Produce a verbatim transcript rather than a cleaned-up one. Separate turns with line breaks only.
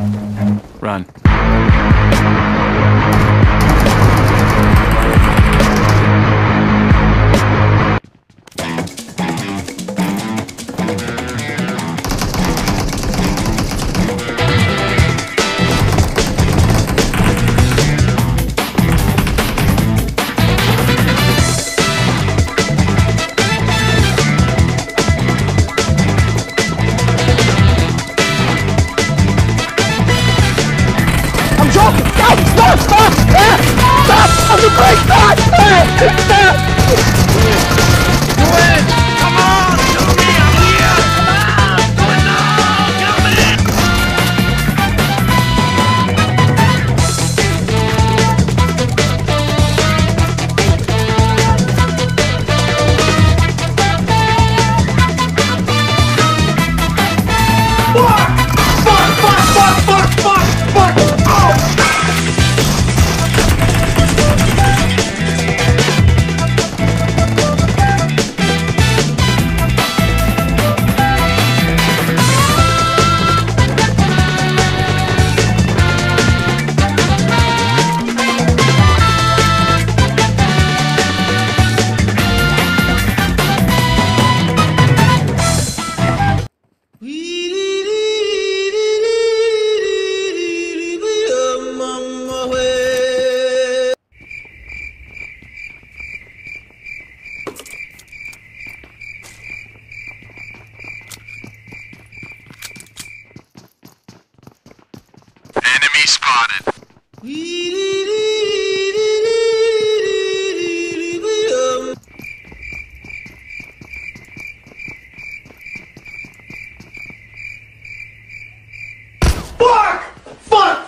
Run.
Stop! Stop! Stop! Stop! Stop! I'm the brake! Stop! Stop! Stop!
Do it! Come on! Kill me! I'm here! Come on! Do it now! Kill me! Fuck! Fuck! Fuck! Fuck! Fuck! Fuck! Fuck! Oh!
Enemy spotted.
Fuck! Fuck!